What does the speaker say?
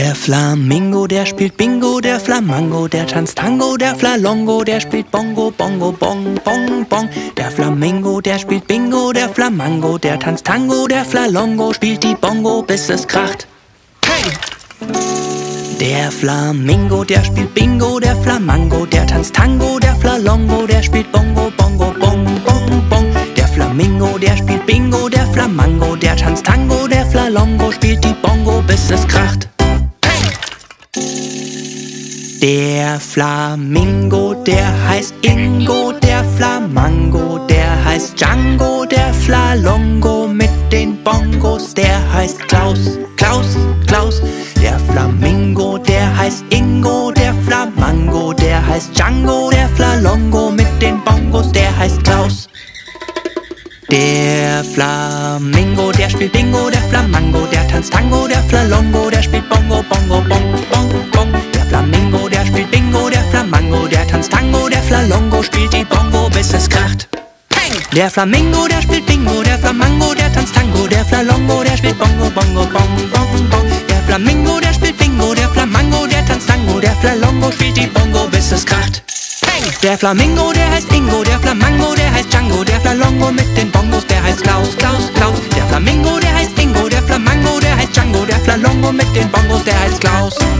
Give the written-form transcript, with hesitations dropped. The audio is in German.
Der Flamingo, der spielt Bingo, der Flamango, der tanzt Tango, der Flalongo, der spielt Bongo, Bongo, Bong, Bong, Bong. Der Flamingo, der spielt Bingo, der Flamango, der tanzt Tango, der Flalongo, spielt die Bongo, bis es kracht. Hey! Der Flamingo, der spielt Bingo, der Flamango, der tanzt Tango, der Flalongo, der spielt Bongo, Bongo, Bong, Bong, Bong. Der Flamingo, der spielt Bingo, der Flamango, der tanzt Tango, der Flalongo, spielt die Bongo, bis es kracht. Der Flamingo, der heißt Ingo, der Flamango, der heißt Django, der Flalongo mit den Bongos, der heißt Klaus, Klaus, Klaus. Der Flamingo, der heißt Ingo, der Flamango, der heißt Django, der Flalongo mit den Bongos, der heißt Klaus. Der Flamingo, der spielt Bingo, der Flamango, der tanzt Tango, der Flalongo, der spielt Bongo, Bongo, Bong, Bong, Bong. Der Flamingo, der spielt Bingo, der Flamango, der tanzt Tango, der Flalongo, spielt die Bongo, bis es kracht. Hey! Der Flamingo, der spielt Bingo, der Flamango, der tanzt Tango, der Flalongo, der spielt Bongo, Bongo, Bong, Bong, Bong. Der Flamingo, der spielt Bingo, der Flamango, der tanzt Tango, der Flalongo, spielt die Bongo, bis es kracht. Der Flamingo, der heißt Ingo, der Flamango, der heißt Django, der Flalongo mit den Bongos, der heißt Klaus, Klaus, Klaus. Der Flamingo, der heißt Ingo, der Flamango, der heißt Django, der Flalongo mit den Bongos, der heißt Klaus.